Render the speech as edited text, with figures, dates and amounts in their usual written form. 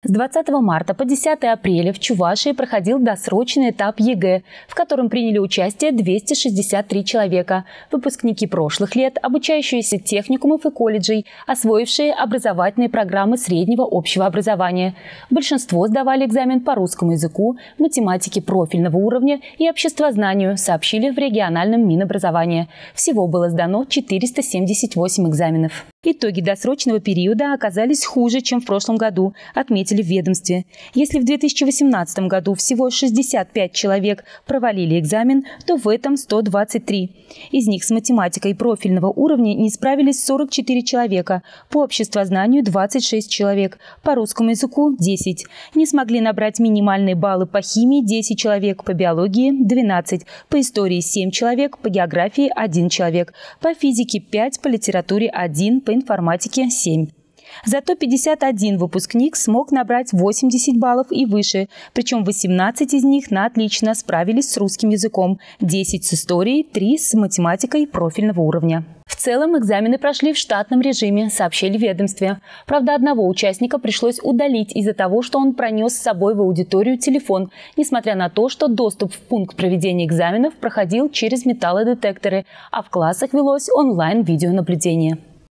С 20 марта по 10 апреля в Чувашии проходил досрочный этап ЕГЭ, в котором приняли участие 263 человека. Выпускники прошлых лет, обучающиеся техникумов и колледжей, освоившие образовательные программы среднего общего образования. Большинство сдавали экзамен по русскому языку, математике профильного уровня и обществознанию, сообщили в региональном Минобразования. Всего было сдано 478 экзаменов. Итоги досрочного периода оказались хуже, чем в прошлом году, отметили в ведомстве. Если в 2018 году всего 65 человек провалили экзамен, то в этом 123. Из них с математикой профильного уровня не справились 44 человека, по обществознанию 26 человек, по русскому языку 10. Не смогли набрать минимальные баллы по химии 10 человек, по биологии 12, по истории 7 человек, по географии 1 человек, по физике 5, по литературе 1, по информатике 7. Зато 51 выпускник смог набрать 80 баллов и выше, причем 18 из них на отлично справились с русским языком, 10 с историей, 3 с математикой профильного уровня. В целом экзамены прошли в штатном режиме, сообщили в ведомстве. Правда, одного участника пришлось удалить из-за того, что он пронес с собой в аудиторию телефон, несмотря на то, что доступ в пункт проведения экзаменов проходил через металлодетекторы, а в классах велось онлайн-видеонаблюдение.